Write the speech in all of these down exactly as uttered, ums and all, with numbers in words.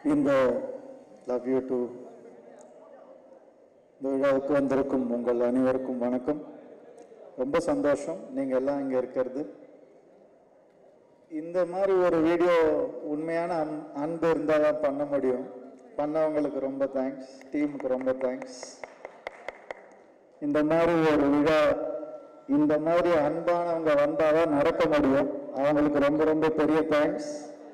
இந்த love you to இந்த விழாவுக்கு வந்திருக்கும் உங்கள் அனைவருக்கும் வணக்கம். ரொம்ப சந்தோஷம் நீங்கள் எல்லாம் இங்கே இருக்கிறது. இந்த மாதிரி ஒரு வீடியோ உண்மையான அன் அன்பு இருந்தால் தான் பண்ண முடியும். பண்ணவங்களுக்கு ரொம்ப தேங்க்ஸ், டீமுக்கு ரொம்ப தேங்க்ஸ். இந்த மாதிரி ஒரு விழா இந்த மாதிரி அன்பானவங்க வந்தால் தான் நடக்க முடியும். அவங்களுக்கு ரொம்ப ரொம்ப பெரிய தேங்க்ஸ்.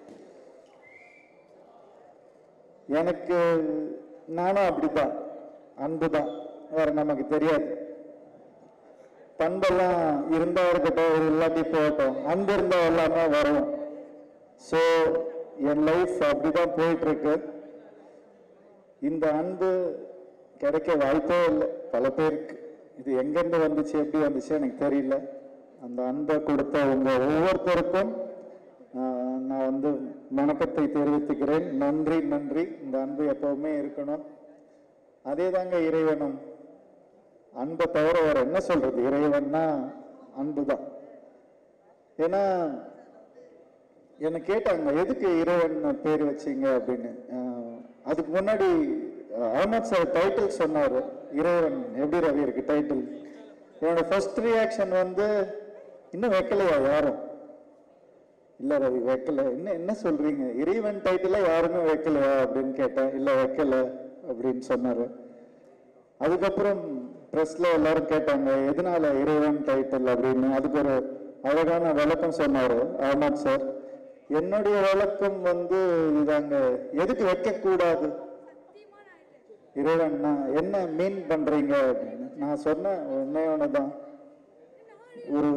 எனக்கு நானும் அப்படித்தான், அன்பு தான், வேற நமக்கு தெரியாது. பண்பெல்லாம் இருந்தா இருக்கட்டும், ஒரு இல்லாட்டி போகட்டும், அன்பு இருந்தா எல்லாமே வரும். ஸோ என் லைஃப் அப்படிதான் போயிட்டு இருக்கு. இந்த அன்பு கிடைக்க வாய்ப்பே இல்லை பல பேருக்கு. இது எங்கேருந்து வந்துச்சு, எப்படி வந்துச்சு எனக்கு தெரியல. அந்த அன்பை கொடுத்த உங்க ஒவ்வொருத்தருக்கும் நான் வந்து வணக்கத்தை தெரிவித்துக்கிறேன். நன்றி நன்றி. இந்த அன்பு எப்பவுமே இருக்கணும். அதே தாங்க இறைவனும். அன்பை தவிர வேற என்ன சொல்றது? இறைவன்னா அன்பு தான். ஏன்னா என்ன கேட்டாங்க எதுக்கு இறைவன் பேர் வச்சீங்க அப்படின்னு. அதுக்கு முன்னாடி அஹமத் சார் டைட்டில் சொன்னாரு, இறைவன் எப்படி ரவி இருக்கு டைட்டில். என்னோட ஃபர்ஸ்ட் ரியாக்ஷன் வந்து இன்னும் வைக்கலையா யாரும்? இல்ல ரவி வைக்கல. என்ன என்ன சொல்றீங்க, இறைவன் டைட்டில யாருமே வைக்கலையா அப்படின்னு கேட்டேன். இல்ல வைக்கல அப்படின்னு சொன்னாரு. அதுக்கப்புறம் பிரஸ்ல எல்லாரும் கேட்டாங்க எதனால இறைவன் டைட்டில் அப்படின்னு. அதுக்கு ஒரு அழகான விளக்கம் சொன்னாரு அஹமத் சார். என்னுடைய விளக்கம் வந்து இதாங்க, எதுக்கு வைக்க கூடாது இறைவன், என்ன மீன் பண்றீங்க அப்படின்னு. நான் சொன்னேன் உண்மையானதான். ஒரு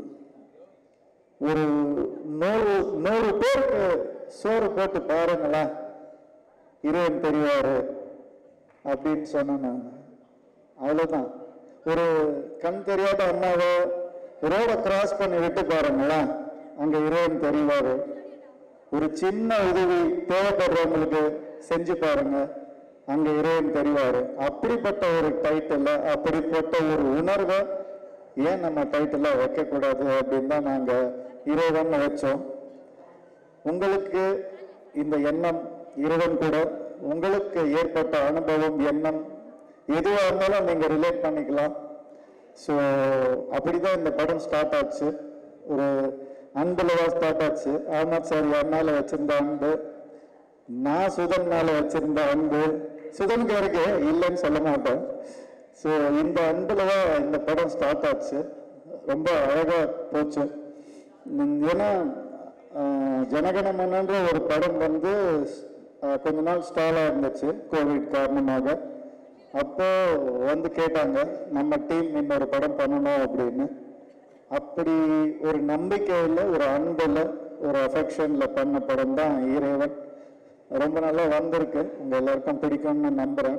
ஒரு நூறு நூறு பேருக்கு சோறு போட்டு பாருங்களா, இறைவன் தெரிவாரு அப்படின்னு சொன்னேன். அவ்வளவுதான். ஒரு கண் தெரியாத அம்மாவை ரோட கிராஸ் பண்ணி விட்டு பாருங்களா, அங்க இறைவன் தெரிவாரு. ஒரு சின்ன உதவி தேவைப்படுறவங்களுக்கு செஞ்சு பாருங்க, அங்க இறைவன் தெரிவாரு. அப்படிப்பட்ட ஒரு டைட்டில், அப்படிப்பட்ட ஒரு உணர்வை ஏன் நம்ம டைட்டில் வைக்கக்கூடாது அப்படின்னு தான் நாங்க இறைவன் வச்சோம். உங்களுக்கு இந்த எண்ணம், இறைவன் கூட உங்களுக்கு ஏற்பட்ட அனுபவம், எண்ணம் எதுவாக இருந்தாலும் நீங்க ரிலேட் பண்ணிக்கலாம். ஸோ அப்படிதான் இந்த படம் ஸ்டார்ட் ஆச்சு. ஒரு அன்புலவா ஸ்டார்ட் ஆச்சு. அஹமத் சார் என் மேல வச்சிருந்த அன்பு, நான் சுதன் மேல வச்சிருந்த அன்பு. சுதனுக்கு இருக்கு இல்லைன்னு சொல்ல மாட்டேன். ஸோ இந்த அன்புலவா இந்த படம் ஸ்டார்ட் ஆச்சு. ரொம்ப அழகா போச்சு. ஏன்னா ஜனகணமனன்ற ஒரு படம் வந்து கொஞ்ச நாள் ஸ்டாலா இருந்துச்சு கோவிட் காரணமாக. அப்போ வந்து கேட்டாங்க நம்ம டீம் இன்னொரு படம் பண்ணணும் அப்படின்னு. அப்படி ஒரு நம்பிக்கையில், ஒரு அன்புல, ஒரு அஃபெக்ஷன்ல பண்ண படம் தான் இறைவன். ரொம்ப நல்லா வந்திருக்கு. உங்க எல்லாருக்கும் பிடிக்கும்னு நம்புறேன்.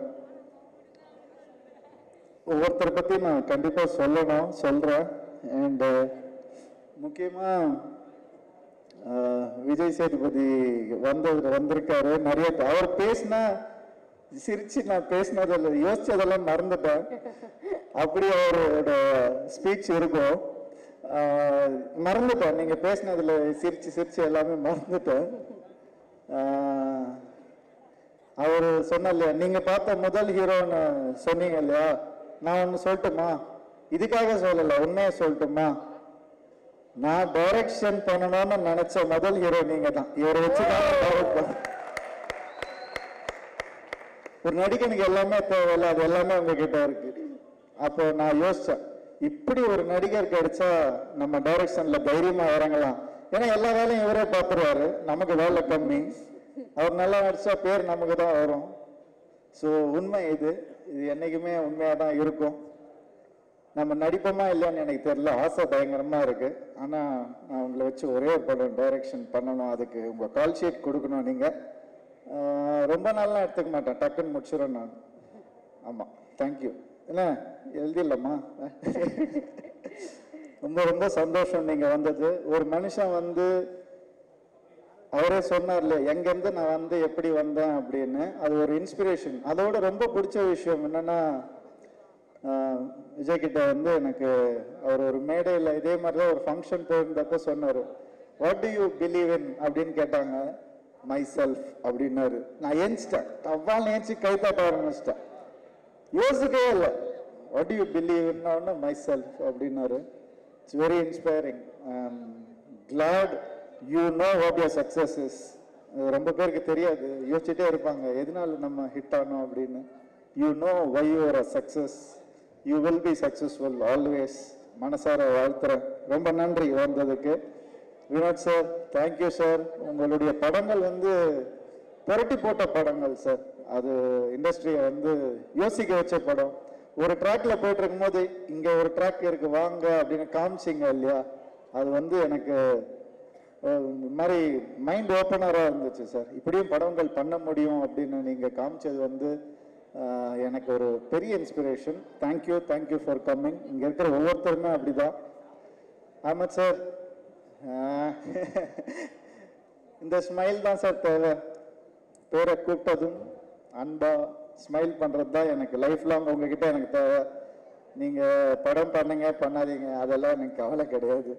ஒவ்வொருத்தரை பத்தி நான் கண்டிப்பா சொல்லணும், சொல்றேன். அண்ட் முக்கியமா விஜய் சேதுபதி வந்து வந்திருக்காரு. நிறைய அவர் பேசினா சிரிச்சு நான் பேசினதில்ல, யோசிச்சதெல்லாம் மறந்துட்டேன். அப்படி அவரோட ஸ்பீச் இருக்கும். மறந்துட்டேன், நீங்க பேசினதுல சிரிச்சு சிரிச்சு எல்லாமே மறந்துட்டேன். அவரு சொன்ன இல்லையா, நீங்க பார்த்த முதல் ஹீரோன்னு சொன்னீங்க இல்லையா, நான் ஒன்னு சொல்லட்டுமா? இதுக்காக சொல்லல, உண்மையை சொல்லட்டுமா? நான் டைரக்ஷன் பண்ணணும்னு நினைச்ச முதல் ஹீரோ நீங்க தான். இவரை வச்சுதான் ஒரு நடிகனுக்கு எல்லாமே தேவையில்ல, அது எல்லாமே உங்ககிட்ட இருக்கு. அப்போ நான் யோசிச்சேன், இப்படி ஒரு நடிகர் கிடைச்சா நம்ம டைரக்ஷன்ல தைரியமா இறங்கலாம். ஏன்னா எல்லா வேலையும் இவரே பார்த்துருவாரு, நமக்கு வேலை கம்மி. அவர் நல்லா நடிச்சா பேர் நமக்கு தான் வரும். ஸோ உண்மை இது, இது என்னைக்குமே உண்மையாக தான் இருக்கும். நம்ம நடிப்போமா இல்லையான்னு எனக்கு தெரியல, ஆசை பயங்கரமா இருக்கு. ஆனா நான் உங்களை வச்சு ஒரே ஒரு படம் டைரக்ஷன் பண்ணணும், அதுக்கு உங்க கால் ஷீட் கொடுக்கணும். நீங்க ரொம்ப நாள்லாம் எடுத்துக்க மாட்டேன், டக்குன்னு முடிச்சிடும் நான். ஆமா, தேங்க்யூ. என்ன எழுதிடலாமா? ரொம்ப ரொம்ப சந்தோஷம் நீங்க வந்தது. ஒரு மனுஷன் வந்து அவரே சொன்னார்ல, எங்கேருந்து நான் வந்து எப்படி வந்தேன் அப்படின்னு. அது ஒரு இன்ஸ்பிரேஷன். அதோட ரொம்ப பிடிச்ச விஷயம் என்னன்னா, விஜய் கிட்ட வந்து எனக்கு அவர் ஒரு மேடையில் இதே மாதிரி தான் ஒரு ஃபங்க்ஷன் போயிருந்தப்ப சொன்னார், what do you believe in அப்படின்னு கேட்டாங்க. myself அப்படின்னாரு. நான் ஏஞ்சிட்டேன், தவ்வால் ஏஞ்சி கை தட்ட ஆரம்பிச்சிட்டேன். யோசிக்கவே இல்லை. What do you believe in myself அப்படின்னாரு. It's very inspiring. Glad you know what your success is. ரொம்ப பேருக்கு தெரியாது, யோசிச்சுட்டே இருப்பாங்க எதனால நம்ம ஹிட் ஆனோம் அப்படின்னு. You know why you're a success, you will be successful always. மனசார வாழ்த்துறேன். ரொம்ப நன்றி வந்ததுக்கு. Vinoth sir, thank you sir. உங்களுடைய படங்கள் வந்து புரட்டி போட்ட படங்கள் சார். அது இண்டஸ்ட்ரியை வந்து யோசிக்க வச்ச படம். ஒரு ட்ராக்ல போயிட்டு இருக்கும்போது இங்க ஒரு ட்ராக் இருக்கு வாங்க அப்படின்னு காமிச்சிங்க இல்லையா, அது வந்து எனக்கு இந்த மாதிரி மைண்ட் ஓப்பனராக இருந்துச்சு சார். இப்படியும் படங்கள் பண்ண முடியும் அப்படின்னு நீங்கள் காமிச்சது வந்து எனக்கு ஒரு பெரிய inspiration. Thank you thank you for coming. இங்கே இருக்கிற ஒவ்வொருத்தருமே அப்படிதான். ஆமாம் சார், இந்த ஸ்மைல் தான் சார் தேவை. பேரை கூப்பிட்டதும் அன்பா ஸ்மைல் பண்ணுறது தான் எனக்கு லைஃப் லாங் உங்ககிட்ட எனக்கு தேவை. நீங்கள் படம் பண்ணுங்க பண்ணாதீங்க அதெல்லாம் எனக்கு கவலை கிடையாது.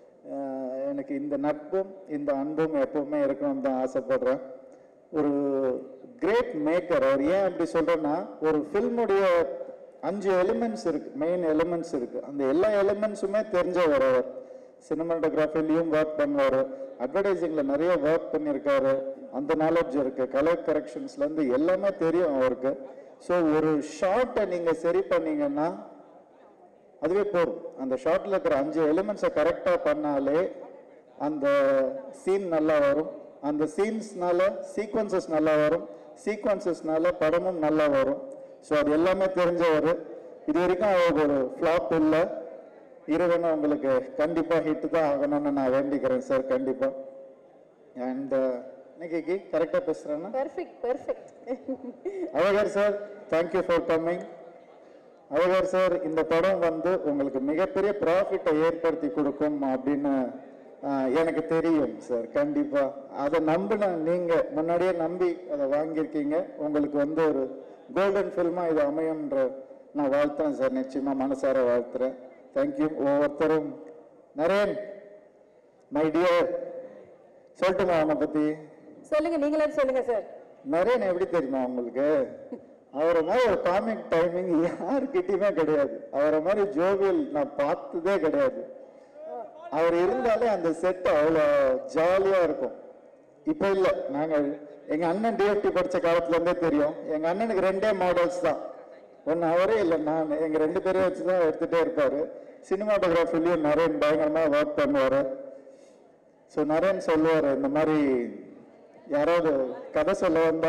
எனக்கு இந்த நட்பும் இந்த அன்பும் எப்பவுமே இருக்கணும்னு தான் ஆசைப்படுறேன். ஒரு கிரேட் மேக்கர் அவர். ஏன் அப்படி சொல்றேன்னா, ஒரு ஃபில்முடைய அஞ்சு எலிமெண்ட்ஸ் இருக்கு, மெயின் எலிமெண்ட்ஸ் இருக்கு. அந்த எல்லா எலிமெண்ட்ஸுமே தெரிஞ்சவர் அவர். சினிமாட்டோகிராஃபிலையும் ஒர்க் பண்ணுவார், அட்வர்டைசிங்ல நிறைய ஒர்க் பண்ணியிருக்காரு, அந்த நாலேஜ் இருக்கு. கலர் கரெக்ஷன்ஸ்லேருந்து எல்லாமே தெரியும் அவருக்கு. ஸோ ஒரு ஷார்ட்டை நீங்கள் சரி பண்ணீங்கன்னா அதுவே போதும். அந்த ஷார்ட்ல இருக்கிற அஞ்சு எலிமெண்ட்ஸை கரெக்டாக பண்ணாலே அந்த சீன் நல்லா வரும். அந்த சீன்ஸ்னால சீக்வன்சஸ் நல்லா வரும், சீக்வன்சஸ்னால படமும் நல்லா வரும். ஸோ அது எல்லாமே தெரிஞ்சவர். இது வரைக்கும் அவருக்கு ஒரு ஃப்ளாப் இல்லை. இறைவன் உங்களுக்கு கண்டிப்பாக ஹிட் தான் ஆகணும்னு நான் வேண்டிக்கிறேன் சார். கண்டிப்பாக. அண்ட் இன்னைக்கு கரெக்டாக பேசுகிறேன்னா perfect perfect. Azhagar sir, thank you for coming. Azhagar sir, இந்த படம் வந்து உங்களுக்கு மிகப்பெரிய ப்ராஃபிட்டை ஏற்படுத்தி கொடுக்கும் அப்படின்னு எனக்கு தெரியும் சார். கண்டிப்பா அதை நம்பின நீங்க முன்னாடியே நம்பி அதை வாங்கியிருக்கீங்க. உங்களுக்கு வந்து ஒரு கோல்டன் ஃபில்மா இது அமையும்ன்ற நான் வாழ்த்துறேன் சார். நிச்சயமா மனசார வாழ்த்துறேன். தேங்க்யூ. ஒவ்வொருத்தரும். நரேன் மை டியர், சொல்லட்டுமா அவனை பத்தி? சொல்லுங்க, நீங்களே சொல்லுங்க சார். நரேன் எப்படி தெரியுமா உங்களுக்கு? அவரை மாதிரி ஒரு காமிக் டைமிங் யாருக்கிட்டையுமே கிடையாது. அவரை மாதிரி ஜோவியல் நான் பார்த்ததே கிடையாது. அவர் இருந்தாலே அந்த செட் அவ்வளோ ஜாலியா இருக்கும். இப்போ இல்லை, நாங்கள் எங்க அண்ணன் டிஎஃப்டி படிச்ச காலத்துல இருந்தே தெரியும். எங்க அண்ணனுக்கு ரெண்டே மாடல்ஸ் தான், ஒன்னு அவரே இல்லை நான். எங்க ரெண்டு பேரையும் வச்சுதான் எடுத்துட்டே இருப்பாரு. சினிமாட்டோகிராஃபிலையும் நரேன் பயங்கரமா ஒர்க் பண்ணுவாரு. ஸோ நரேன் சொல்லுவாரு, இந்த மாதிரி யாராவது கதை சொல்ல வந்தா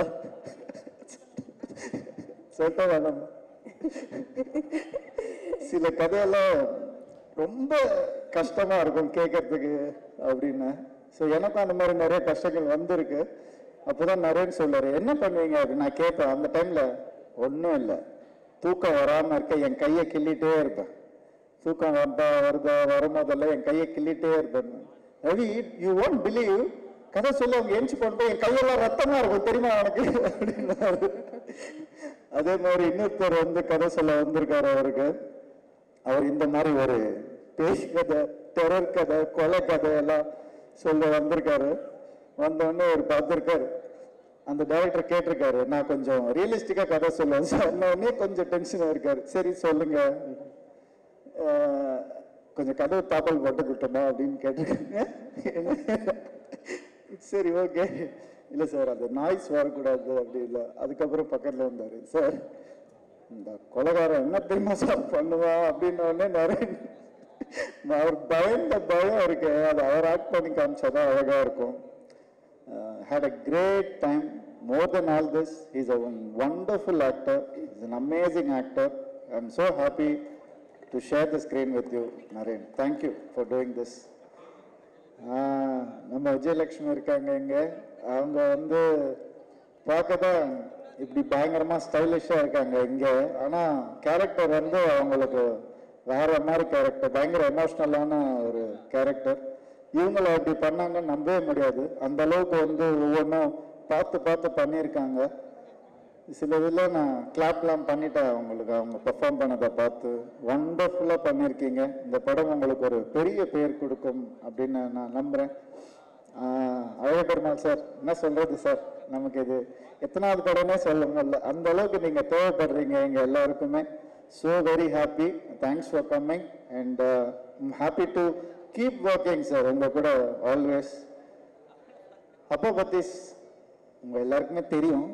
சொல்ல வேணும். சில கதையெல்லாம் ரொம்ப கஷ்டமா இருக்கும் கேட்கறதுக்கு அப்படின்னு. ஸோ எனக்கும் அந்த மாதிரி நிறைய கஷ்டங்கள் வந்திருக்கு. அப்போதான் நரேன் சொல்றாரு, என்ன பண்ணுவீங்க அப்படின்னு நான் கேட்பேன். அந்த டைம்ல ஒன்றும் இல்லை, தூக்கம் வராம இருக்க என் கையை கிள்ளிட்டே இருப்பேன். தூக்கம் வந்தா வருதா வரும்போதெல்லாம் என் கையை கிள்ளிட்டே இருப்பேன். ரவி, யூ ஒன்ட் பிலீவ், கதை சொல்ல அவங்க எஞ்சி கொண்டு என் கையெல்லாம் ரத்தமா இருக்கும் தெரியுமா அவனுக்கு அப்படின்னாரு. அதே மாதிரி இன்னொருத்தர் வந்து கதை சொல்ல வந்திருக்காரு. அவருக்கு அவர் இந்த மாதிரி ஒரு பேய் கதை, டெரர் கதை, கொலை கதை எல்லாம் சொல்ல வந்திருக்காரு. வந்தோடனே அவர் பார்த்திருக்காரு. அந்த டைரக்டர் கேட்டிருக்காரு, நான் கொஞ்சம் ரியலிஸ்டிக்கா கதை சொல்லுவேன் சொன்னோடனே கொஞ்சம் டென்ஷன் இருக்காரு. சரி சொல்லுங்க, கொஞ்சம் கதவு தாக்கல் போட்டு கொடுத்தோமா அப்படின்னு கேட்டிருக்காங்க. சரி ஓகே, இல்லை சார் அது நாய்ஸ் வரக்கூடாது அப்படி இல்லை. அதுக்கப்புறம் பக்கத்தில் வந்தாரு, சார் இந்த கொலைகாரன் என்ன தெரியுமா சார் பண்ணுவான் அப்படின்னோடனே நிறைய அவர் பயந்த பயம் இருக்கு. அது அவர் ஆக்ட் பண்ணி காமிச்சாதான் அழகா இருக்கும். Had a great time. More than all this, is a wonderful actor, is an amazing actor. I am so happy to share the screen with you, Naren. Thank you for doing this. நம்ம விஜயலட்சுமி இருக்காங்க இங்க. அவங்க வந்து பார்க்க தான் இப்படி பயங்கரமா ஸ்டைலிஷா இருக்காங்க இங்க. ஆனா கேரக்டர் வந்து அவங்களுக்கு வேற மாதிரி கேரக்டர், பயங்கர எமோஷனலான ஒரு கேரக்டர். இவங்களை அப்படி பண்ணாங்கன்னு நம்பவே முடியாது. அந்த அளவுக்கு வந்து ஒவ்வொன்றும் பார்த்து பார்த்து பண்ணியிருக்காங்க. சில இதில் நான் கிளாப்லாம் பண்ணிட்டேன் அவங்களுக்கு, அவங்க பெர்ஃபார்ம் பண்ணதை பார்த்து. வண்டர்ஃபுல்லாக பண்ணியிருக்கீங்க. இந்த படம் உங்களுக்கு ஒரு பெரிய பெயர் கொடுக்கும் அப்படின்னு நான் நம்புகிறேன். அழகு பெருமாள் சார், என்ன சொல்றது சார், நமக்கு இது எத்தனாவது படமே சொல்ல முடியல, அந்த அளவுக்கு நீங்க தேவைப்படுறீங்க எங்க எல்லாருக்குமே. So very happy, thanks for coming and happy to keep working sir உங்க கூட ஆல்வேஸ். அப்பா பத்தி உங்க எல்லாருக்குமே தெரியும்.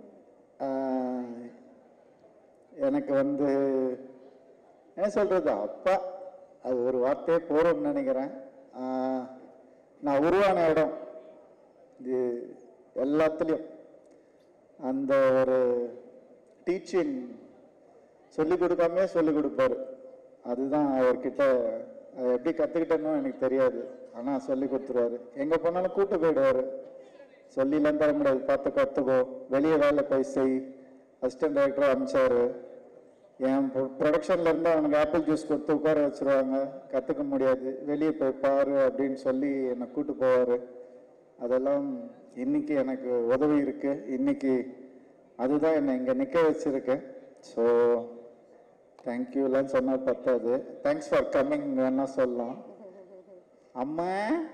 எனக்கு வந்து என்ன சொல்றது, அப்பா அது ஒரு வார்த்தையே போறோம்னு நினைக்கிறேன். நான் உருவான இடம் இது எல்லாத்துலேயும் அந்த ஒரு டீச்சிங் சொல்லிக் கொடுக்காமே சொல்லிக் கொடுப்பாரு. அதுதான் அவர்கிட்ட எப்படி கற்றுக்கிட்டேன்னு எனக்கு தெரியாது, ஆனால் சொல்லி கொடுத்துருவாரு. எங்கே போனாலும் கூட்டு போயிடுவார். சொல்லிலாம் தர முடியாது, பார்த்து கற்றுக்கோ, வெளியே வேலை போய் செய். அசிஸ்டன்ட் டைரக்டராக அனுப்பிச்சாரு. என் ப்ரொடக்ஷன்ல இருந்து அவனுக்கு ஆப்பிள் ஜூஸ் கொடுத்து உட்கார வச்சிருவாங்க, கற்றுக்க முடியாது, வெளியே போய் பாரு அப்படின்னு சொல்லி என்னை கூட்டு போவார். அதெல்லாம் இன்னைக்கு எனக்கு உதவி இருக்கு. இன்னைக்கு அதுதான் என்னை இங்கே நிற்க வச்சிருக்கேன். ஸோ தேங்க்யூலாம் சொன்னால் பத்தாது, தேங்க்ஸ் ஃபார் கம்மிங் வேணா சொல்லலாம். அம்மா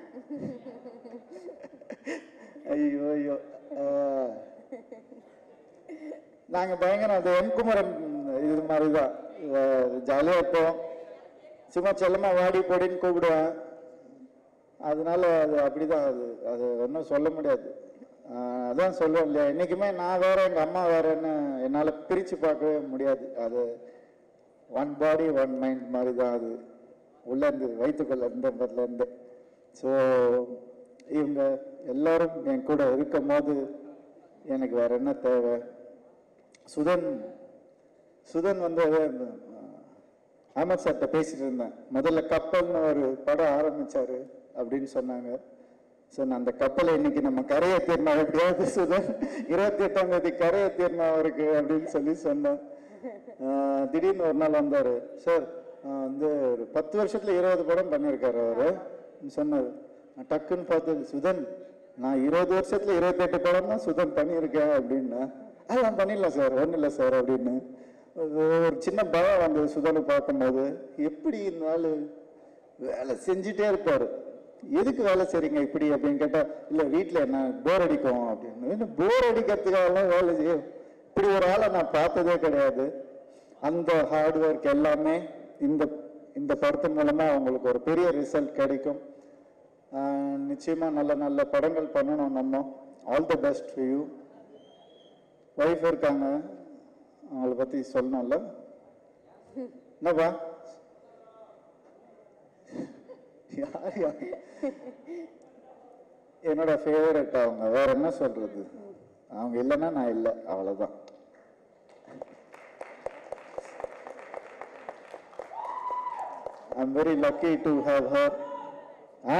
ஐயோ ஐயோ நாங்கள் பயங்கரம் அது என்குமரன் இது மாதிரி தான் ஜாலியாக இருப்போம். சும்மா செல்லமா வாடி போடின்னு கூப்பிடுவேன். அதனால அது அப்படிதான், அது அது ஒன்றும் சொல்ல முடியாது. அதான் சொல்லுவேன் இல்லையா, என்றைக்குமே நான் வேற எங்கள் அம்மா வேறன்னு என்னால் பிரித்து பார்க்கவே முடியாது. அது ஒன் பாடி ஒன் மைண்ட் மாதிரி தான், அது உள்ளேருந்து வயிற்றுக்குள்ள இருந்ததுலேருந்து. ஸோ இவங்க எல்லாரும் என் கூட இருக்கும் போது எனக்கு வேற என்ன தேவை. சுதன் சுதன் வந்து அஹமத் சார்கிட்ட பேசிட்டு இருந்தேன். முதல்ல கப்பல்னு ஒரு படம் ஆரம்பிச்சாரு அப்படின்னு சொன்னாங்க. ஸோ நான் அந்த கப்பலை இன்னைக்கு நம்ம கரையை தீர்னா எப்படியாவது சுதன் இருபத்தி எட்டாம் தேதி கரையை தீர்னா அவருக்கு அப்படின்னு சொல்லி சொன்னேன். திடீர்னு ஒரு நாள் வந்தார். சார் வந்து ஒரு பத்து வருஷத்துல இருபது படம் பண்ணியிருக்காரு அவரு சொன்னார். நான் டக்குன்னு பார்த்தது, சுதன் நான் இருபது வருஷத்துல இருபத்தி எட்டு படம் தான் சுதன் பண்ணியிருக்கேன் அப்படின்னா. அதெல்லாம் பண்ணிடலாம் சார், ஒன்றும் இல்லை சார் அப்படின்னு. ஒரு சின்ன பயம் வந்தது சுதனை பார்க்கும்போது. எப்படி இருந்தாலும் வேலை செஞ்சுட்டே இருப்பாரு. எதுக்கு வேலை செய்றீங்க இப்படி அப்படின்னு கேட்டா, இல்லை வீட்டில் என்ன போர் அடிக்கும் அப்படின்னு. போர் அடிக்கிறதுக்காகலாம் வேலை செய்ய, இப்படி ஒரு ஆளை நான் பார்த்ததே கிடையாது. அந்த ஹார்ட் ஒர்க் எல்லாமே இந்த இந்த படத்தின் மூலமா அவங்களுக்கு ஒரு பெரிய ரிசல்ட் கிடைக்கும். நிச்சயமா நல்ல நல்ல படங்கள் பண்ணணும் நம்ம. All the best to you. Wife இருக்காங்க, அவங்களை பத்தி சொல்லணும்ல. என்னப்பா யார் யார் என்னோட ஃபேவரட் அவங்க, வேற என்ன சொல்றது. அவங்க இல்லைன்னா நான் இல்லை, அவ்வளவுதான். I'm very lucky to have her. ஆ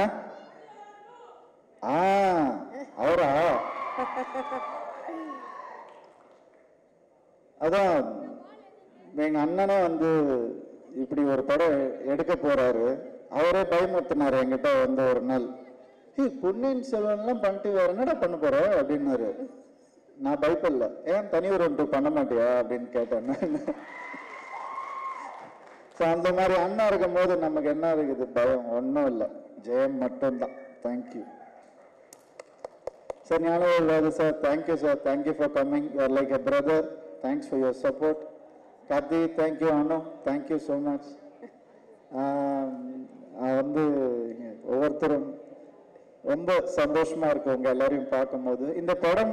ஆ அவரா? அதான் எங்க அண்ணனே வந்து இப்படி ஒரு படம் எடுக்க போறாரு. அவரே பயமுறுத்தினாரு என்கிட்ட வந்து ஒரு நாள். பொன்னியின் செல்வன் எல்லாம் பண்ணிட்டு வேற என்னடா பண்ண போற அப்படின்னாரு. நான் பயப்படல. ஏன் தனி ஒரு ஒன்று பண்ண மாட்டியா அப்படின்னு கேட்டேன். அந்த மாதிரி அண்ணா இருக்கும் போது நமக்கு என்ன இருக்குது பயம்? ஒன்றும் இல்லை, ஜெயம் மட்டும்தான். Thank you sir. ஞாபகம் இல்லாது sir. Thank you sir, thank you for coming. You are like a brother. Thanks for your support. Karthi, thank you. அண்ணா, தேங்க்யூ ஸோ மச். வந்து ஒவ்வொருத்தரும் ரொம்ப சந்தோஷமா இருக்கு உங்க எல்லாரையும் பார்க்கும்போது. இந்த படம்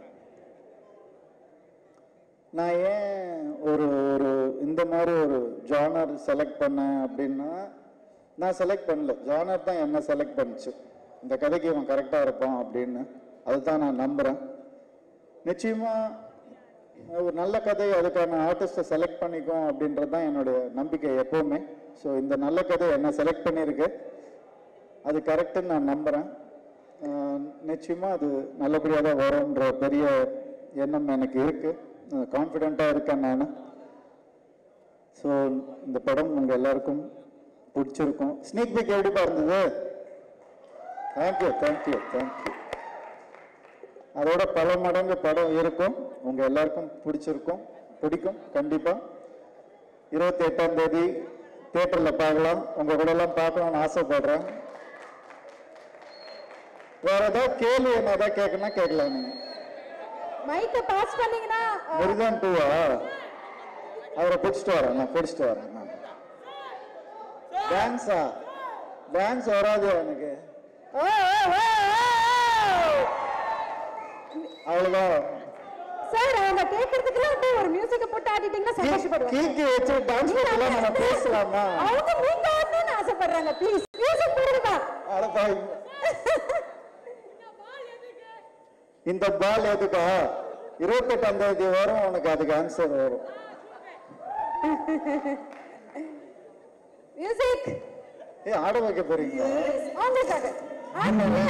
நான் ஏன் ஒரு ஒரு இந்த மாதிரி ஒரு ஜானர் செலக்ட் பண்ணேன் அப்படின்னா, நான் செலக்ட் பண்ணல, ஜானர் தான் என்ன செலக்ட் பண்ணிச்சு. இந்த கதைக்கு இவன் கரெக்டாக இருப்பான் அப்படின்னு. அதுதான் நான் நம்புறேன். நிச்சயமா ஒரு நல்ல கதை அதுக்கான ஆர்டிஸ்டை செலக்ட் பண்ணிக்கும் அப்படின்றது தான் என்னுடைய நம்பிக்கை எப்பவுமே. ஸோ இந்த நல்ல கதை என்ன செலக்ட் பண்ணியிருக்கு, அது கரெக்டுன்னு நான் நம்புறேன். நிச்சயமா அது நல்லபடியாக தான் வரும்ன்ற பெரிய எண்ணம் எனக்கு இருக்கு. கான்ஃபிடென்ட்டாக இருக்கேன் நான். ஸோ இந்த படம் உங்கள் எல்லாருக்கும் பிடிச்சிருக்கும். ஸ்னீக் பீக் எப்படிப்பா இருந்தது? Thank you thank you thank you. அதோட பல மடங்கு படம் இருக்கும், உங்கள் எல்லாருக்கும் பிடிச்சிருக்கும், பிடிக்கும் கண்டிப்பாக. இருபத்தி எட்டாம் தேதி தியேட்டரில் பார்க்கலாம். உங்கள் கூட எல்லாம் பார்க்கணும்னு ஆசைப்படுறேன். வேற ஏதாவது கேள்வி என்ன ஏதாவது கேட்கணும்னா கேட்கலாம் நீங்க. மைக்க பாஸ் பண்ணீங்கன்னா முருகன் டூவா அவரை பிடிச்சிட்டு வரேன் நான் பிடிச்சிட்டு வரேன் நான் டான்ஸா டான்ஸ் வராது எனக்கு ஓ ஓ ஓ அவ்வளவுதான். சார் அவங்க கேக்குறதுக்குலாம் அப்படியே ஒரு மியூசிக்க போட்டு ஆடிட்டீங்கன்னா சந்தோஷப்படுவாங்க. கீக்கி வச்சு டான்ஸ் பண்ணலாம் நம்ம பேசலாமா? அவங்க நீங்க ஆடணும்னு ஆசைப்படுறாங்க. ப்ளீஸ் மியூசிக் போடுங்க. அட பாய். இந்த பால் எதுக்கா? இருபத்தெட்டாம் தேதி வரும் உனக்கு அதுக்கு ஆன்சர் வரும். மியூசிக் ஏ ஆட வைக்க போறீங்களா? அவங்களுக்காக ஆடுங்க.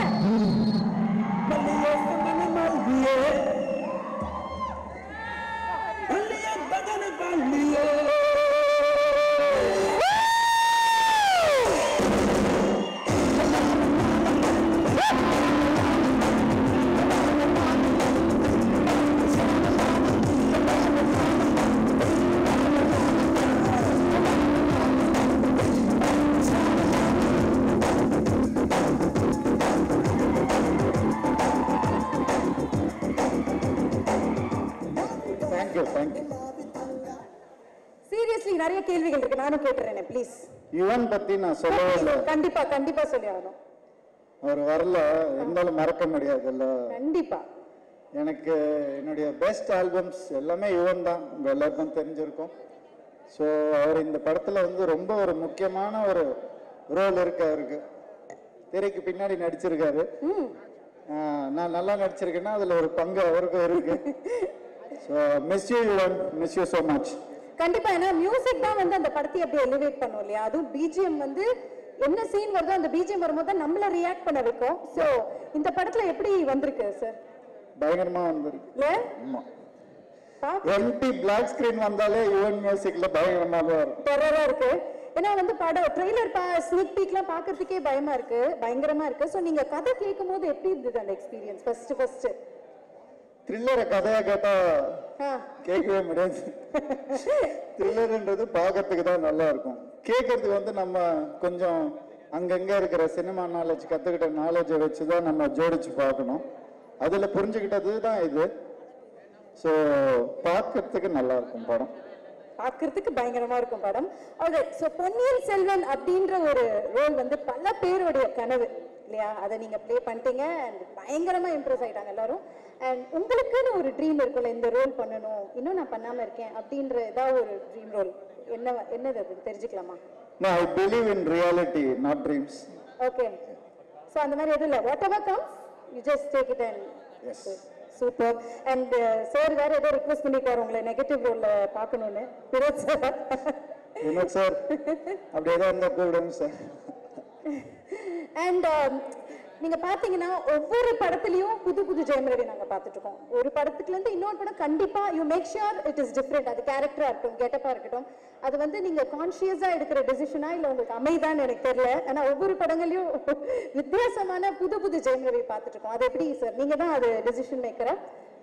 சீரியஸ்லி நிறைய கேள்விகள் இருக்கு, நானும் கேட்டுறேன் ப்ளீஸ். யுவன் பத்தி நான் சொல்லவே இல்லை. கண்டிப்பா கண்டிப்பா சொல்லி ஆகணும். அவர் வரல இருந்தாலும் மறக்க முடியாதுல்ல. கண்டிப்பா எனக்கு என்னுடைய பெஸ்ட் ஆல்பம்ஸ் எல்லாமே யுவன் தான், உங்க எல்லாருக்கும் தெரிஞ்சிருக்கும். ஸோ அவர் இந்த படத்துல வந்து ரொம்ப ஒரு முக்கியமான ஒரு ரோல் இருக்கு அவருக்கு. திரைக்கு பின்னாடி நடிச்சிருக்காரு. நான் நல்லா நடிச்சிருக்கேன்னா அதுல ஒரு பங்கு அவருக்கும் இருக்கு. So miss you Yuvan, miss you so much. கண்டிப்பா. ஏன்னா மியூசிக் தான் வந்து அந்த படத்தை அப்படியே எலிவேட் பண்ணும் இல்லையா? அதுவும் பிஜிஎம் வந்து என்ன சீன் வருதோ அந்த பிஜிஎம் வரும்போது தான் நம்மள ரியாக்ட் பண்ண வைக்கும். சோ இந்த படத்துல எப்படி வந்திருக்கு சார்? பயங்கரமா வந்திருக்கு. இல்ல ஆமா, எம்டி பிளாக் ஸ்கிரீன் வந்தாலே யுவன் மியூசிக்ல பயங்கரமா இருக்கும், டெரரா இருக்கு. ஏன்னா வந்து படம் ட்ரெய்லர் ஸ்னீக் பீக்லாம் பார்க்கிறதுக்கே பயமா இருக்கு, பயங்கரமா இருக்கு. சோ நீங்க கதை கேட்கும் போது எப்படி இருந்தது அந்த எக்ஸ்பீரியன்ஸ்? ஃபர்ஸ்ட் ஃபர்ஸ்ட் த்ரில்லரை கதையா கேட்டா கேட்கவே முடியாது. த்ரில்லர்ன்றது பார்க்கறதுக்கு தான் நல்லா இருக்கும், கேட்கறதுக்கு வந்து நம்ம கொஞ்சம் அங்கங்க இருக்கிற சினிமா நாலேஜ் கத்துக்கிட்ட நாலேஜை வச்சுதான் நம்ம ஜோடிச்சு பார்க்கணும். அதுல புரிஞ்சுக்கிட்டது தான் இது. ஸோ பார்க்கறதுக்கு நல்லா இருக்கும் படம், பார்க்கறதுக்கு பயங்கரமா இருக்கும் படம். ஓகே, ஸோ பொன்னியின் செல்வன் அப்படின்ற ஒரு ரோல் வந்து பல பேருடைய கனவு இல்லையா? அதை நீங்க ப்ளே பண்ணிட்டீங்க அண்ட் பயங்கரமா இம்ப்ரெஸ் ஆயிட்டாங்க எல்லாரும். அண்ட் உங்களுக்குன்னு ஒரு ட்ரீம் இருக்குல்ல, இந்த ரோல் பண்ணணும், இன்னும் நான் பண்ணாம இருக்கேன் அப்படின்ற ஏதாவது ஒரு ட்ரீம் ரோல் என்ன என்னது அப்படின்னு தெரிஞ்சுக்கலாமா? No, I believe in reality, not dreams. Okay. So அந்த மாதிரி எதுவும் இல்லை, whatever comes you just take it and Yes. Super. And sir வேற ஏதோ ரிக்வெஸ்ட் பண்ணிருக்காரு உங்களை நெகட்டிவ் ரோல்ல பார்க்கணும்னு. வினோத் சார் வினோத் சார் அப்படி ஏதாவது இருந்தால் கூப்பிடுங்க சார். அண்ட் நீங்க பாத்தீங்கன்னா ஒவ்வொரு படத்துலயும் புது புது ஜெயம் ரவி நாங்க பார்த்துட்டு இருக்கோம். ஒரு படத்துக்குல இருந்து இன்னொரு படம் கண்டிப்பா you make sure it is different. அது கேரக்டரா இருக்கட்டும், கெட்டப்பா இருக்கட்டும், அது வந்து நீங்க கான்சியஸா எடுக்கிற டெசிஷனா இல்ல உங்களுக்கு அமைதான்னு எனக்கு தெரியல. ஆனா ஒவ்வொரு படங்களையும் வித்தியாசமான புது புது ஜெயம் ரவி பார்த்துட்டு இருக்கோம். அது எப்படி சார்? நீங்க தான் அது டெசிஷன் மேக்கரா?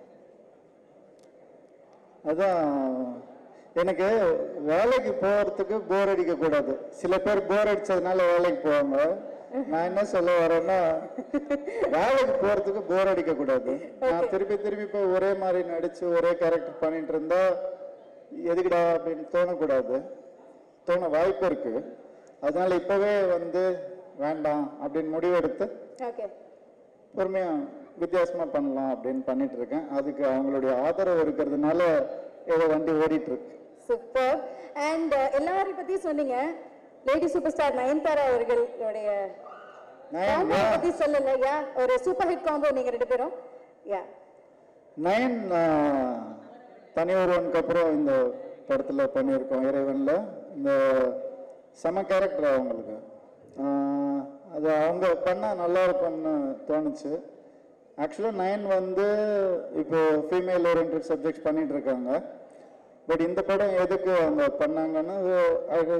அதான் எனக்கு வேலைக்கு போறதுக்கு போர் அடிக்க கூடாது. சில பேர் போர் அடிச்சதுனால வேலைக்கு போவாங்க. நான் என்ன சொல்ல வரேன்னா, வேலைக்கு போறதுக்கு போர் அடிக்க கூடாது. நான் திருப்பி திருப்பி போய் ஒரே மாதிரி நடிச்சு ஒரே கேரக்டர் பண்ணிட்டு இருந்தா எதுக்குடா அப்படின்னு தோணக்கூடாது. தோண வாய்ப்பு இருக்கு. அதனால இப்பவே வந்து வேண்டாம் அப்படின்னு முடிவெடுத்து பொறுமையா வித்தியாசமா பண்ணலாம் அப்படின்னு பண்ணிட்டு இருக்கேன். அதுக்கு அவங்களுடைய ஆதரவு இருக்கிறதுனால ஏதோ வண்டி ஓடிட்டு இருக்கு. சூப்பர். அண்ட் எல்லாரையும் பத்தி சொன்னீங்க. லேடி சூப்பர் ஸ்டார் நயன்தாரா அவர்களுடைய காம்போ பத்தி சொல்லல. யா, ஒரு சூப்பர் ஹிட் காம்போ நீங்க ரெண்டு பேரும். யா, நயன் தனி ஒருவனுக்கு அப்புறம் இந்த படத்துல பண்ணியிருக்கோம். இறைவன்ல இந்த செம கேரக்டர் அவங்களுக்கு. அது அவங்க பண்ணா நல்லா இருக்கும்னு தோணுச்சு. ஆக்சுவலாக நயன் வந்து இப்போ ஃபீமேல் ஓரியன்டட் சப்ஜெக்ட்ஸ் பண்ணிட்டு இருக்காங்க. பட் இந்த படம் எதுக்கு அவங்க பண்ணாங்கன்னு அது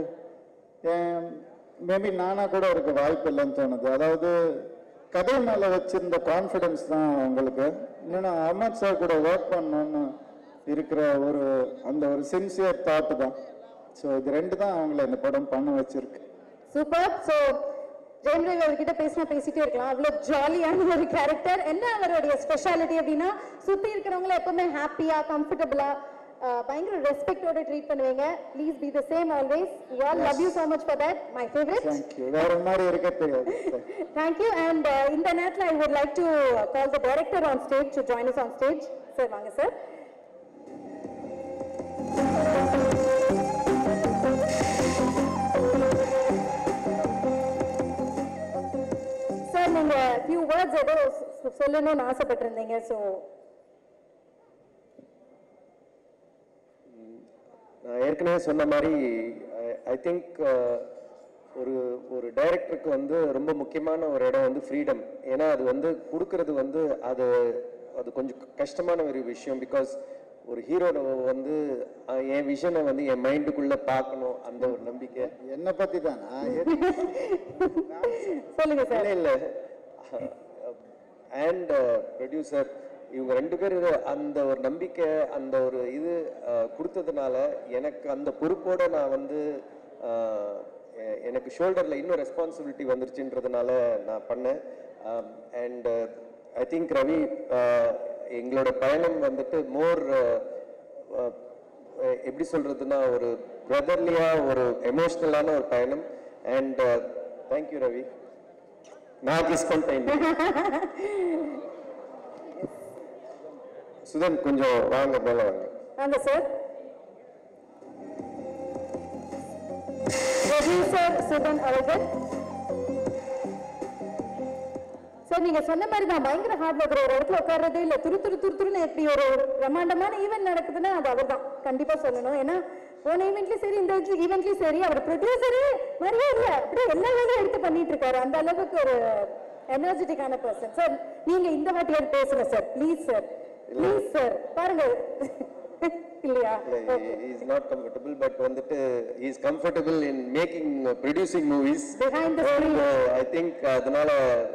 மேபி நானா கூட இருக்க வாய்ப்பு இல்லைன்னு தோணுது. அதாவது கதை மேலே வச்சிருந்த கான்ஃபிடென்ஸ் தான் அவங்களுக்கு. இன்னொன்று அஹமத் சார் கூட ஒர்க் பண்ணணும்னு இருக்கிற ஒரு அந்த ஒரு சின்சியர் தாட் தான். ஸோ இது ரெண்டு தான் அவங்கள இந்த படம் பண்ண வச்சிருக்கு. சூப்பர். ஸோ ஜெயம் ரவி அவர்கிட்ட பேசினா பேசிட்டே இருக்கலாம், அவ்வளோ ஜாலியான ஒரு கேரக்டர். என்ன அவருடைய ஸ்பெஷாலிட்டி அப்படின்னா சுற்றி இருக்கிறவங்கள எப்பவுமே ஹாப்பியாக கம்ஃபர்டபுளாக பயங்கர ரெஸ்பெக்டோட ட்ரீட் பண்ணுவீங்க. Please be the same always. We all love you so much for that, my favorite. Thank you. வேற மாதிரி இருக்க தெரியாது. Thank you. And uh, இந்த நேரத்தில் I would like to call the director on stage to join us on stage. Sir வாங்க சார். Sir நீங்க few words ஏதோ சொல்லணும்னு ஆசைப்பட்டிருந்தீங்க. ஸோ நான் ஏற்கனவே சொன்ன மாதிரி ஐ திங்க் ஒரு ஒரு டைரக்டருக்கு வந்து ரொம்ப முக்கியமான ஒரு இடம் வந்து ஃப்ரீடம். ஏன்னா அது வந்து கொடுக்கறது வந்து அது அது கொஞ்சம் கஷ்டமான ஒரு விஷயம். பிகாஸ் ஒரு ஹீரோட வந்து என் விஷனை வந்து என் மைண்டுக்குள்ள பார்க்கணும் அந்த ஒரு நம்பிக்கை. என்னை பத்தி தான் சொல்லுங்க சார். இல்லை அண்ட் ப்ரொடியூசர் இவங்க ரெண்டு பேரும் அந்த ஒரு நம்பிக்கை அந்த ஒரு இது கொடுத்ததுனால எனக்கு அந்த பொறுப்போட நான் வந்து எனக்கு ஷோல்டரில் இன்னும் ரெஸ்பான்சிபிலிட்டி வந்துருச்சுன்றதுனால நான் பண்ணேன். அண்ட் ஐ திங்க் ரவி எங்களோட பயணம் வந்துட்டு மோர் எப்படி சொல்றதுன்னா ஒரு பிரதர்லியா ஒரு எமோஷ்னலான ஒரு பயணம். And thank you Ravi. நான் கிஸ் பண்ணிட்டேன். சுதன் கொஞ்சம் வாங்க மேல வாங்க. வாங்க சார். ப்ரொடியூசர் சுதன் அவர்கள். சார் நீங்க சொன்ன மாதிரி தான் பயங்கர ஹார்ட் ஒர்க்கர். ஒரு இடத்துல உட்கார்றதே இல்லை, துரு துரு துரு துருன்னு எப்படி ஒரு பிரம்மாண்டமான ஈவெண்ட் நடக்குதுன்னா அது அவர் தான் கண்டிப்பா சொல்லணும். ஏன்னா போன ஈவெண்ட்லயும் சரி இந்த ஈவெண்ட்லயும் சரி அவர் ப்ரொடியூசரு மாதிரியே இல்லை, அப்படியே எல்லா வேலையும் எடுத்து பண்ணிட்டு இருக்காரு. அந்த அளவுக்கு ஒரு எனர்ஜெட்டிக்கான பர்சன். சார் நீங்க இந்த வாட்டி பேசுங்க sir, please sir. Please sir, பாருங்க. இல்லையா? He is not comfortable, but வந்துட்டு he is comfortable in making uh, producing movies. Behind the screen. I think அதனால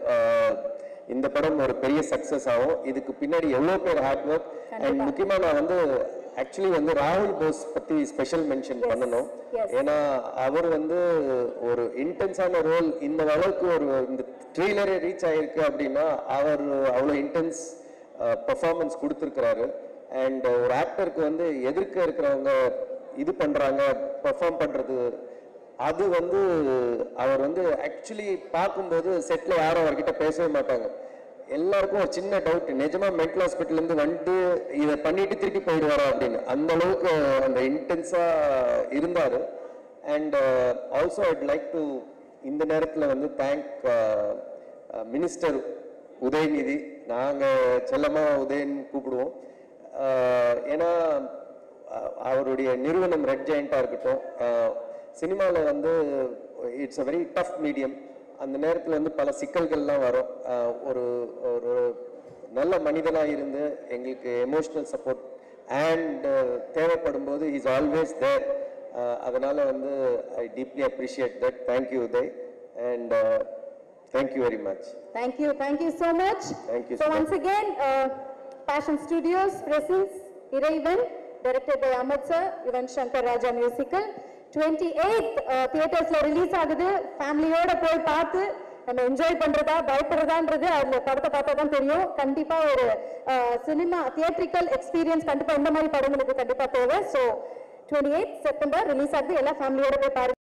இந்த படம் ஒரு பெரிய சக்சஸ் ஆகும். இதுக்கு பின்னாடி எவ்வளவு பேர் ஹார்ட் ஒர்க். அண்ட் முக்கியமா நான் வந்து ஆக்சுவலி வந்து ராகுல் போஸ் பத்தி ஸ்பெஷல் மென்ஷன் பண்ணணும். ஏன்னா அவர் வந்து ஒரு இன்டென்ஸான ரோல் இந்த அளவுக்கு ஒரு இந்த ட்ரெய்லரே ரீச் ஆயிருக்கு அப்படின்னா அவர் அவ்வளோ இன்டென்ஸ் பர்ஃபார்மன்ஸ் கொடுத்துருக்கிறாரு. அண்ட் ஒரு ஆக்டருக்கு வந்து எதிர்க்க இருக்கிறவங்க இது பண்றாங்க பர்ஃபார்ம் பண்றது அது வந்து அவர் வந்து ஆக்சுவலி பார்க்கும்போது செட்ல யாரும் அவர்கிட்ட பேசவே மாட்டாங்க. எல்லாருக்கும் ஒரு சின்ன டவுட், நிஜமா மென்டல் ஹாஸ்பிட்டல் இருந்து வந்துட்டு இதை பண்ணிட்டு திருப்பி போயிடுவாரா அப்படின்னு. அந்த அளவுக்கு அந்த இன்டென்ஸா இருந்தாரு. And also I'd like to இந்த நேரத்தில் வந்து தேங்க் மினிஸ்டர் உதயநிதி. நாங்கள் செல்லமாக உதயன் கூப்பிடுவோம். ஏன்னா அவருடைய நிறுவனம் ரெட் ஜெயண்டாக இருக்கட்டும், சினிமாவில் வந்து it's a very tough medium. அந்த நேரத்தில் வந்து பல சிக்கல்கள்லாம் வரும். ஒரு ஒரு நல்ல மனிதனாக இருந்து எங்களுக்கு எமோஷ்னல் சப்போர்ட் அண்ட் தேவைப்படும் போது இஸ் ஆல்வேஸ் தேர். அதனால் வந்து I deeply appreciate that. Thank you Uday. And thank you very much. Thank you. Thank you so much. Thank you. So, So once again, uh, Passion Studios presents Iraivan, directed by Ahmed sir, Yuvan Shankar Raja musical. twenty-eighth uh, theaters la release ஆகுது. ஃபேமிலியோட போய் பார்த்து நம்ம enjoy பண்றதா பயப்படுறதான்றது அதுல படத்தை பார்த்தா தான் தெரியும். கண்டிப்பா ஒரு சினிமா தியேட்ரிக்கல் எக்ஸ்பீரியன்ஸ் கண்டிப்பா இந்த மாதிரி படங்களுக்கு கண்டிப்பா தேவை. ஸோ twenty-eighth செப்டம்பர் ரிலீஸ் ஆகுது. எல்லா ஃபேமிலியோட போய் பாருங்க.